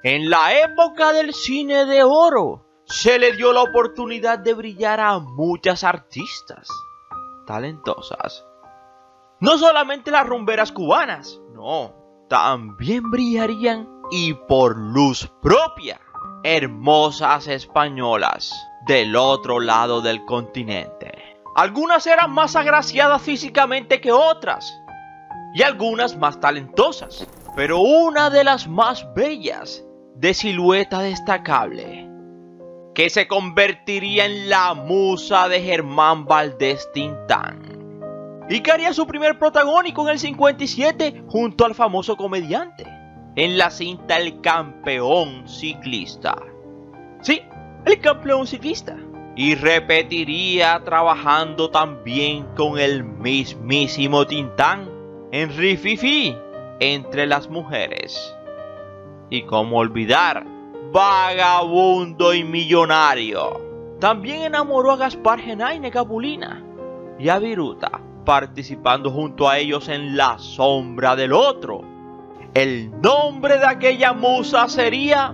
En la época del cine de oro, se le dio la oportunidad de brillar a muchas artistas talentosas. No solamente las rumberas cubanas, no, también brillarían y por luz propia, hermosas españolas del otro lado del continente. Algunas eran más agraciadas físicamente que otras, y algunas más talentosas, pero una de las más bellas, de silueta destacable, que se convertiría en la musa de Germán Valdés Tintán, y que haría su primer protagónico en el 57 junto al famoso comediante, en la cinta El Campeón Ciclista. Sí, El Campeón Ciclista. Y repetiría trabajando también con el mismísimo Tintán en Rififi, Entre las mujeres. Y cómo olvidar Vagabundo y Millonario. También enamoró a Gaspar Genaine Capulina y a Viruta, participando junto a ellos en La sombra del otro. El nombre de aquella musa sería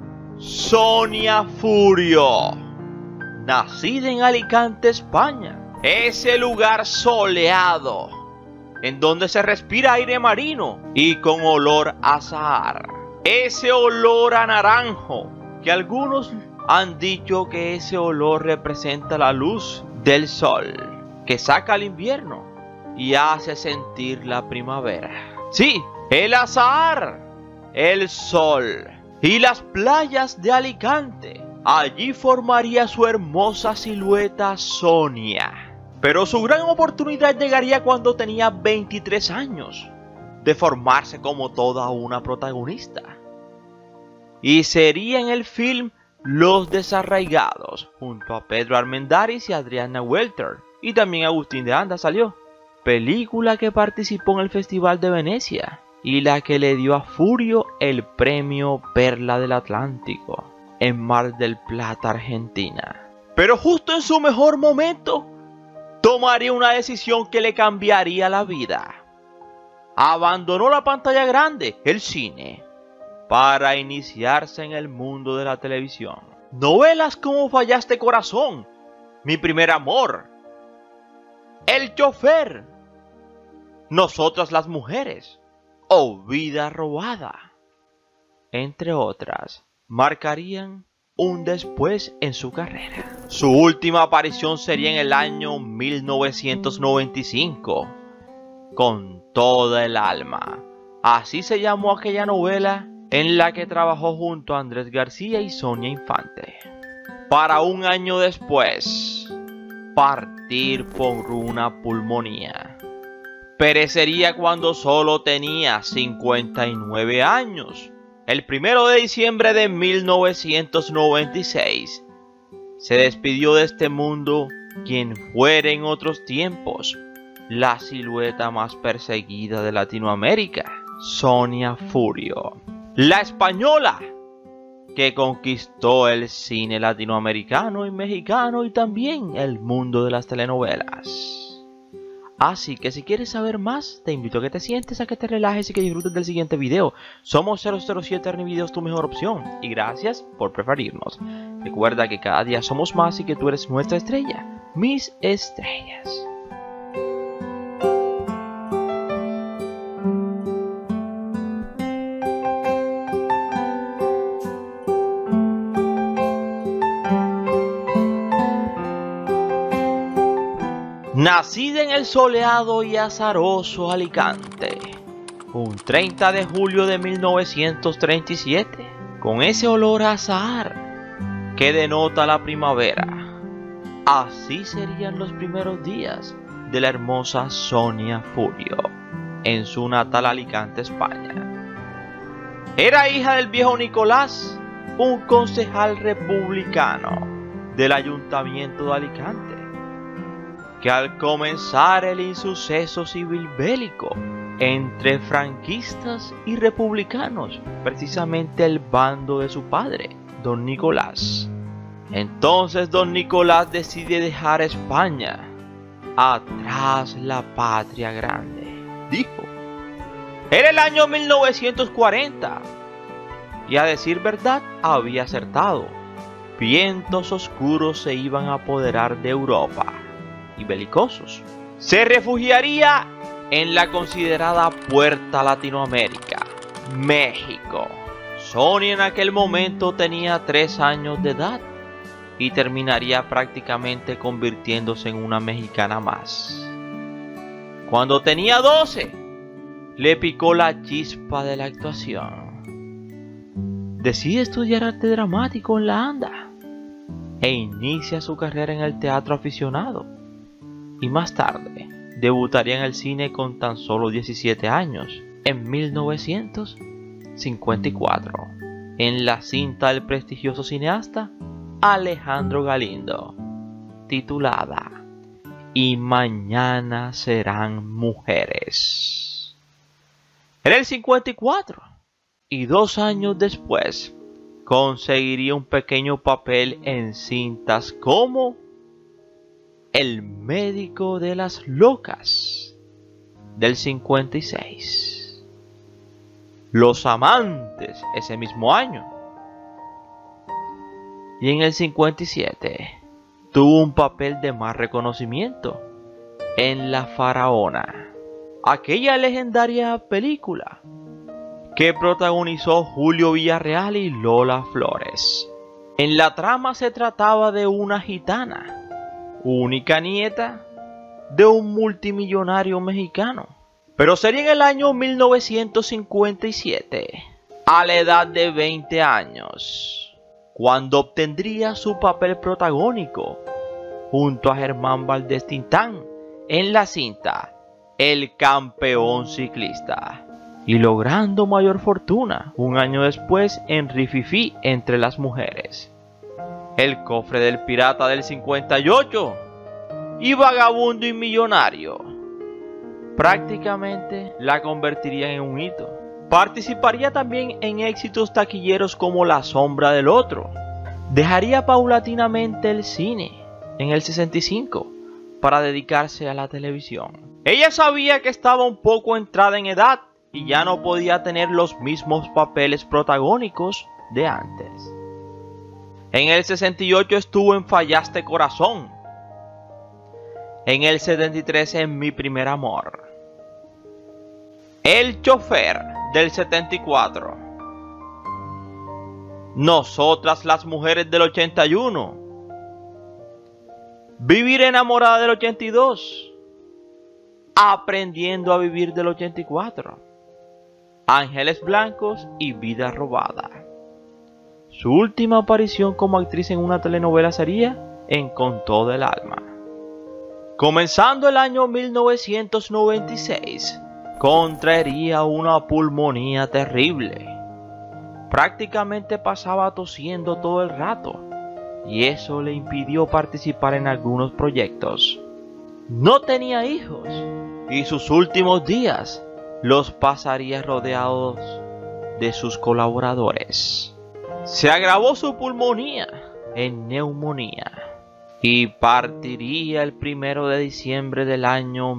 Sonia Furio. Nacida en Alicante, España, ese lugar soleado en donde se respira aire marino y con olor a azahar. Ese olor a naranjo, que algunos han dicho que ese olor representa la luz del sol, que saca el invierno y hace sentir la primavera. Sí, el azahar, el sol y las playas de Alicante. Allí formaría su hermosa silueta Sonia. Pero su gran oportunidad llegaría cuando tenía 23 años, de formarse como toda una protagonista. Y sería en el film Los Desarraigados, junto a Pedro Armendáriz y Adriana Welter, y también Agustín de Anda salió. Película que participó en el Festival de Venecia, y la que le dio a Furio el premio Perla del Atlántico, en Mar del Plata, Argentina. Pero justo en su mejor momento, tomaría una decisión que le cambiaría la vida. Abandonó la pantalla grande, el cine, para iniciarse en el mundo de la televisión. Novelas como Fallaste Corazón, Mi primer amor, El chofer, Nosotras las mujeres o Vida robada, entre otras, marcarían un después en su carrera. Su última aparición sería en el año 1995, Con toda el alma. Así se llamó aquella novela en la que trabajó junto a Andrés García y Sonia Infante. Para un año después, partir por una pulmonía. Perecería cuando solo tenía 59 años. El 1 de diciembre de 1996, se despidió de este mundo quien fuera en otros tiempos la silueta más perseguida de Latinoamérica, Sonia Furio. La española que conquistó el cine latinoamericano y mexicano y también el mundo de las telenovelas. Así que si quieres saber más, te invito a que te sientes, a que te relajes y que disfrutes del siguiente video. Somos 007 Ernie Videos, tu mejor opción. Y gracias por preferirnos. Recuerda que cada día somos más y que tú eres nuestra estrella. Mis estrellas. Nacida en el soleado y azaroso Alicante, un 30 de julio de 1937, con ese olor a azahar que denota la primavera. Así serían los primeros días de la hermosa Sonia Furio en su natal Alicante, España. Era hija del viejo Nicolás, un concejal republicano del Ayuntamiento de Alicante, que al comenzar el insuceso civil bélico entre franquistas y republicanos, precisamente el bando de su padre, don Nicolás. Entonces don Nicolás decide dejar España, atrás la patria grande, dijo. Era el año 1940 y a decir verdad había acertado. Vientos oscuros se iban a apoderar de Europa, y belicosos. Se refugiaría en la considerada puerta a Latinoamérica, México. Sonia en aquel momento tenía 3 años de edad y terminaría prácticamente convirtiéndose en una mexicana más. Cuando tenía 12, le picó la chispa de la actuación. Decide estudiar arte dramático en la ANDA e inicia su carrera en el teatro aficionado. Y más tarde, debutaría en el cine con tan solo 17 años, en 1954, en la cinta del prestigioso cineasta Alejandro Galindo, titulada Y mañana serán mujeres. En el 54, y 2 años después, conseguiría un pequeño papel en cintas como El médico de las locas, del 56. Los amantes, ese mismo año. Y en el 57 tuvo un papel de más reconocimiento en La Faraona, aquella legendaria película que protagonizó Julio Villarreal y Lola Flores. En la trama se trataba de una gitana, única nieta de un multimillonario mexicano. Pero sería en el año 1957, a la edad de 20 años, cuando obtendría su papel protagónico junto a Germán Valdés Tintán en la cinta El campeón ciclista, y logrando mayor fortuna un año después en Rififi entre las mujeres, El cofre del pirata del 58 y Vagabundo y millonario. Prácticamente la convertiría en un hito. Participaría también en éxitos taquilleros como La sombra del otro. Dejaría paulatinamente el cine en el 65 para dedicarse a la televisión. Ella sabía que estaba un poco entrada en edad y ya no podía tener los mismos papeles protagónicos de antes. En el 68 estuvo en Fallaste Corazón. En el 73 en Mi primer amor. El chofer del 74. Nosotras las mujeres del 81. Vivir enamorada del 82. Aprendiendo a vivir del 84. Ángeles blancos y Vida robada. Su última aparición como actriz en una telenovela sería en Con todo el alma. Comenzando el año 1996, contraería una pulmonía terrible. Prácticamente pasaba tosiendo todo el rato, y eso le impidió participar en algunos proyectos. No tenía hijos, y sus últimos días los pasaría rodeados de sus colaboradores. Se agravó su pulmonía en neumonía y partiría el 1 de diciembre del año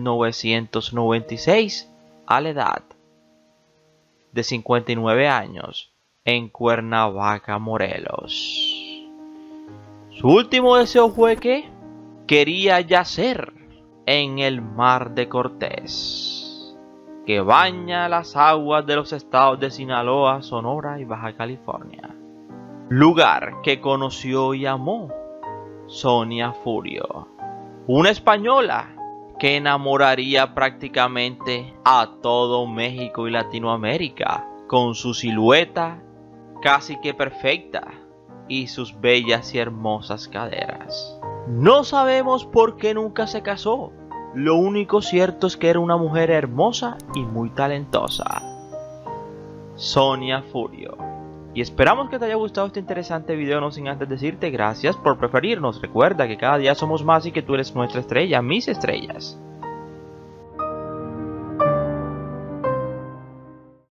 1996 a la edad de 59 años en Cuernavaca, Morelos. Su último deseo fue que quería yacer en el Mar de Cortés, que baña las aguas de los estados de Sinaloa, Sonora y Baja California, lugar que conoció y amó Sonia Furio, una española que enamoraría prácticamente a todo México y Latinoamérica con su silueta casi que perfecta y sus bellas y hermosas caderas. No sabemos por qué nunca se casó. Lo único cierto es que era una mujer hermosa y muy talentosa. Sonia Furio. Y esperamos que te haya gustado este interesante video, no sin antes decirte gracias por preferirnos. Recuerda que cada día somos más y que tú eres nuestra estrella, mis estrellas.